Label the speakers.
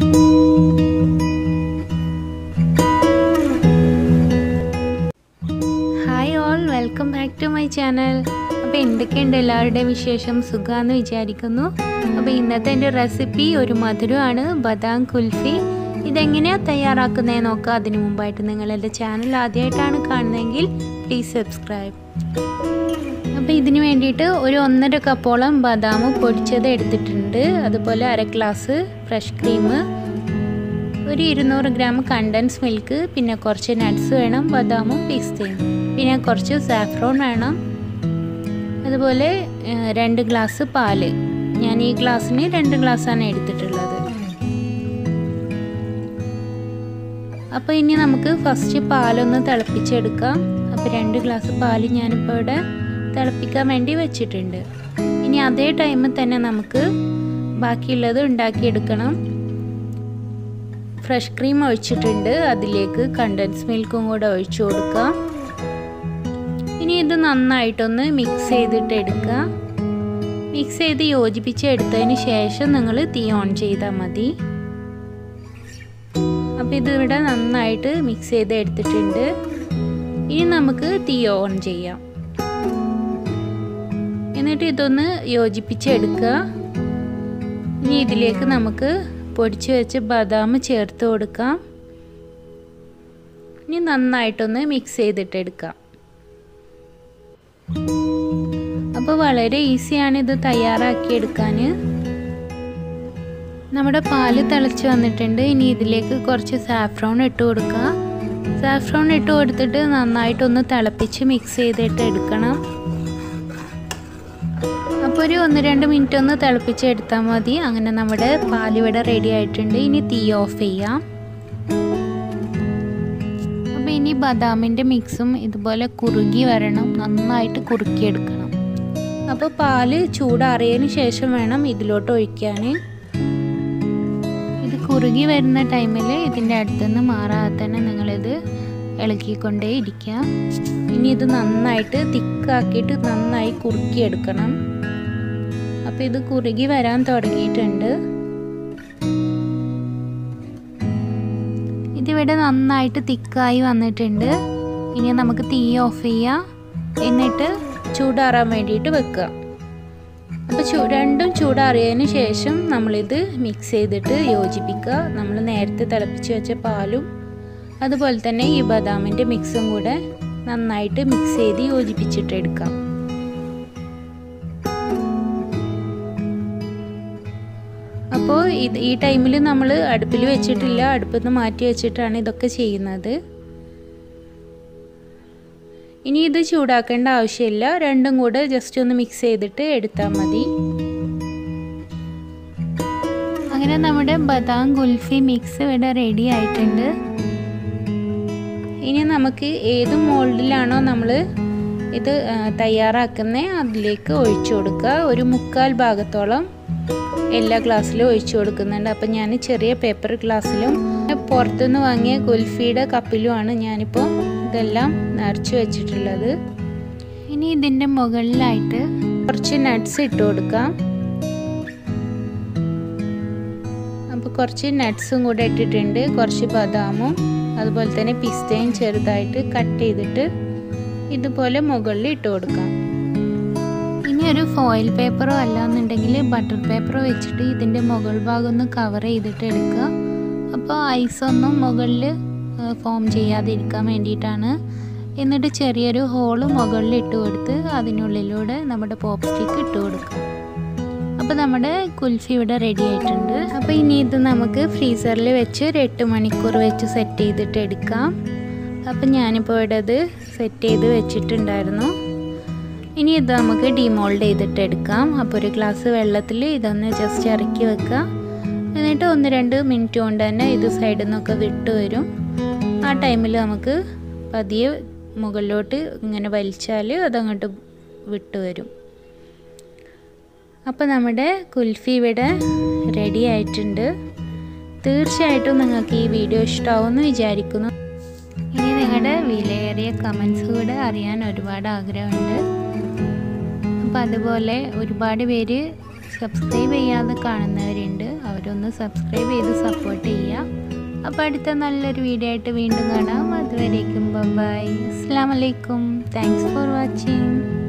Speaker 1: Hi all, welcome back to my channel. അപ്പോൾ എന്തൊക്കെയുണ്ട് എല്ലാവരുടെയും വിശേഷം? സുഖമാണെന്ന് വിചാരിക്കുന്നു. അപ്പോൾ ഇന്നത്തെ എൻ്റെ റെസിപ്പി ഒരു മധുരമാണ്, ബദാം കുൽഫി. ഇതെങ്ങനെയാണ് തയ്യാറാക്കുന്നതെന്ന് നോക്കാം. അതിനു മുമ്പായിട്ട് നിങ്ങൾ എൻ്റെ ചാനൽ ആദ്യമായിട്ടാണ് കാണുന്നതെങ്കിൽ പ്ലീസ് സബ്സ്ക്രൈബ്. അപ്പോൾ ഇതിന് വേണ്ടിയിട്ട് ഒരു 1.5 കപ്പോളം ബദാം പൊടിച്ചത് എടുത്തിട്ടുണ്ട്. അതുപോലെ 1/2 ഗ്ലാസ് ഫ്രഷ് ക്രീം, ഒരു 200 ഗ്രാം കണ്ടൻസ് മിൽക്ക്, പിന്നെ കുറച്ച് നട്ട്സ് വേണം, ബദാമും പിസ്തയും, പിന്നെ കുറച്ച് സാഫ്രോൺ വേണം. അതുപോലെ 2 ഗ്ലാസ് പാല്. ഞാൻ ഈ ഗ്ലാസ്സിന് 2 ഗ്ലാസ്സാണ് എടുത്തിട്ടുള്ളത്. അപ്പോൾ ഇനി നമുക്ക് ഫസ്റ്റ് പാലൊന്ന് തിളപ്പിച്ചെടുക്കാം. അപ്പോൾ 2 ഗ്ലാസ് പാല് ഞാനിപ്പോൾ ഇവിടെ തിളപ്പിക്കാൻ വേണ്ടി വെച്ചിട്ടുണ്ട്. ഇനി അതേ ടൈമിൽ തന്നെ നമുക്ക് ബാക്കിയുള്ളത് ഉണ്ടാക്കിയെടുക്കണം. ഫ്രഷ് ക്രീം ഒഴിച്ചിട്ടുണ്ട്, അതിലേക്ക് കണ്ടൻസ് മിൽക്കും കൂടെ ഒഴിച്ചു കൊടുക്കാം. ഇനി ഇത് നന്നായിട്ടൊന്ന് മിക്സ് ചെയ്തിട്ട് എടുക്കുക. മിക്സ് ചെയ്ത് യോജിപ്പിച്ച് എടുത്തതിന് ശേഷം നിങ്ങൾ തീ ഓൺ ചെയ്താൽ മതി. അപ്പോൾ ഇതിവിടെ നന്നായിട്ട് മിക്സ് ചെയ്ത് എടുത്തിട്ടുണ്ട്. ഇനി നമുക്ക് തീ ഓൺ ചെയ്യാം. എന്നിട്ട് ഇതൊന്ന് യോജിപ്പിച്ചെടുക്കുക. ഇനി ഇതിലേക്ക് നമുക്ക് പൊടിച്ച് വെച്ച് ബദാം ചേർത്ത് കൊടുക്കാം. ഇനി നന്നായിട്ടൊന്ന് മിക്സ് ചെയ്തിട്ടെടുക്കാം. അപ്പോൾ വളരെ ഈസിയാണ് ഇത് തയ്യാറാക്കിയെടുക്കാൻ. നമ്മുടെ പാല് തിളച്ച് വന്നിട്ടുണ്ട്. ഇനി ഇതിലേക്ക് കുറച്ച് സാഫ്രോൺ ഇട്ട് കൊടുക്കുക. സാഫ്രോൺ ഇട്ട് കൊടുത്തിട്ട് നന്നായിട്ടൊന്ന് തിളപ്പിച്ച് മിക്സ് ചെയ്തിട്ട് എടുക്കണം. അപ്പോൾ ഒരു 1-2 മിനിറ്റ് ഒന്ന് തിളപ്പിച്ചെടുത്താൽ മതി. അങ്ങനെ നമ്മുടെ പാലിവിടെ റെഡി ആയിട്ടുണ്ട്. ഇനി തീ ഓഫ് ചെയ്യാം. അപ്പോൾ ഇനി ബദാമിൻ്റെ മിക്സും ഇതുപോലെ കുറുകി വരണം, നന്നായിട്ട് കുറുക്കിയെടുക്കണം. അപ്പോൾ പാല് ചൂടാറിയതിന് ശേഷം വേണം ഇതിലോട്ട് ഒഴിക്കാൻ. ഇത് കുറുകി വരുന്ന ടൈമിൽ ഇതിൻ്റെ അടുത്തുനിന്ന് മാറാതെ തന്നെ നിങ്ങളിത് ഇളക്കിക്കൊണ്ടേ ഇരിക്കുക. ഇനി ഇത് നന്നായിട്ട് തിക്കാക്കിയിട്ട് നന്നായി കുറുക്കിയെടുക്കണം. അപ്പോൾ ഇത് കുറുകി വരാൻ തുടങ്ങിയിട്ടുണ്ട്. ഇതിവിടെ നന്നായിട്ട് തിക്കായി വന്നിട്ടുണ്ട്. ഇനി നമുക്ക് തീ ഓഫ് ചെയ്യാം. എന്നിട്ട് ചൂടാറാൻ വേണ്ടിയിട്ട് വെക്കുക. അപ്പോൾ രണ്ടും ചൂടാറിയതിന് ശേഷം നമ്മളിത് മിക്സ് ചെയ്തിട്ട് യോജിപ്പിക്കുക. നമ്മൾ നേരത്തെ തിളപ്പിച്ച് വെച്ച പാലും അതുപോലെ തന്നെ ഈ ബദാമിൻ്റെ മിക്സും കൂടെ നന്നായിട്ട് മിക്സ് ചെയ്ത് യോജിപ്പിച്ചിട്ട് എടുക്കാം. അപ്പോൾ ഈ ടൈമിൽ നമ്മൾ അടുപ്പിൽ വെച്ചിട്ടില്ല, അടുപ്പിൽ നിന്ന് മാറ്റി വെച്ചിട്ടാണ് ഇതൊക്കെ ചെയ്യുന്നത്. ഇനി ഇത് ചൂടാക്കേണ്ട ആവശ്യമില്ല, രണ്ടും കൂടെ ജസ്റ്റ് ഒന്ന് മിക്സ് ചെയ്തിട്ട് എടുത്താൽ മതി. അങ്ങനെ നമ്മുടെ ബദാം കുൽഫി മിക്സ് ഇവിടെ റെഡി ആയിട്ടുണ്ട്. ഇനി നമുക്ക് ഏത് മോൾഡിലാണോ നമ്മൾ ഇത് തയ്യാറാക്കുന്നത് അതിലേക്ക് ഒഴിച്ചു കൊടുക്കുക. ഒരു 1/4 ഭാഗത്തോളം എല്ലാ ഗ്ലാസ്സിലും ഒഴിച്ചു കൊടുക്കുന്നുണ്ട്. അപ്പം ഞാൻ ചെറിയ പേപ്പർ ഗ്ലാസ്സിലും പുറത്തുനിന്ന് വാങ്ങിയ കുൽഫിയുടെ കപ്പിലുമാണ് ഞാനിപ്പോൾ ഇതെല്ലാം നിറച്ച് വെച്ചിട്ടുള്ളത്. ഇനി ഇതിൻ്റെ മുകളിലായിട്ട് കുറച്ച് നട്ട്സ് ഇട്ട് കൊടുക്കാം. അപ്പോൾ കുറച്ച് നട്ട്സും കൂടെ ഇട്ടിട്ടുണ്ട്, കുറച്ച് ബദാമും അതുപോലെ തന്നെ പിസ്തയും ചെറുതായിട്ട് കട്ട് ചെയ്തിട്ട് ഇതുപോലെ മുകളിൽ ഇട്ട് കൊടുക്കാം. ഇനി ഒരു ഫോയിൽ പേപ്പറോ അല്ലാന്നുണ്ടെങ്കിൽ ബട്ടർ പേപ്പറോ വെച്ചിട്ട് ഇതിൻ്റെ മുകൾ ഭാഗം ഒന്ന് കവർ ചെയ്തിട്ട് എടുക്കുക. അപ്പോൾ ഐസൊന്നും മുകളിൽ ഫോം ചെയ്യാതിരിക്കാൻ വേണ്ടിയിട്ടാണ്. എന്നിട്ട് ചെറിയൊരു ഹോള് മുകളിൽ ഇട്ട് കൊടുത്ത് അതിനുള്ളിലൂടെ നമ്മുടെ പോപ്പ് സ്റ്റിക്ക് ഇട്ട് കൊടുക്കുക. അപ്പോൾ നമ്മുടെ കുൽഫി ഇവിടെ റെഡി ആയിട്ടുണ്ട്. അപ്പോൾ ഇനി ഇത് നമുക്ക് ഫ്രീസറിൽ വെച്ച് ഒരു 8 മണിക്കൂർ വെച്ച് സെറ്റ് ചെയ്തിട്ട് എടുക്കാം. അപ്പം ഞാനിപ്പോൾ ഇവിടെ ഇത് സെറ്റ് ചെയ്ത് വെച്ചിട്ടുണ്ടായിരുന്നു. ഇനി ഇത് നമുക്ക് ഡിമോൾഡ് ചെയ്തിട്ട് എടുക്കാം. അപ്പോൾ ഒരു ഗ്ലാസ് വെള്ളത്തിൽ ഇതൊന്ന് ജസ്റ്റ് ഇറക്കി വെക്കുക. എന്നിട്ട് 1-2 മിനിറ്റ് കൊണ്ട് തന്നെ ഇത് സൈഡിൽ നിന്നൊക്കെ വിട്ട് വരും. ആ ടൈമിൽ നമുക്ക് പതിയെ മുകളിലോട്ട് ഇങ്ങനെ വലിച്ചാൽ അതങ്ങോട്ട് വിട്ട് വരും. അപ്പോൾ നമ്മുടെ കുൽഫി ഇവിടെ റെഡി ആയിട്ടുണ്ട്. തീർച്ചയായിട്ടും നിങ്ങൾക്ക് ഈ വീഡിയോ ഇഷ്ടമാവുമെന്ന് വിചാരിക്കുന്നു. ഇനി നിങ്ങളുടെ വിലയേറിയ കമൻസ് കൂടെ അറിയാൻ ഒരുപാട് ആഗ്രഹമുണ്ട്. അപ്പോൾ അതുപോലെ ഒരുപാട് പേര് സബ്സ്ക്രൈബ് ചെയ്യാതെ കാണുന്നവരുണ്ട്. എല്ലാവരും ഒന്ന് സബ്സ്ക്രൈബ് ചെയ്ത് സപ്പോർട്ട് ചെയ്യുക. അപ്പോൾ അടുത്ത നല്ലൊരു വീഡിയോ ആയിട്ട് വീണ്ടും കാണാം. അതുവരേക്കും ബൈ. അസ്സലാമു അലൈക്കും. Thanks for watching.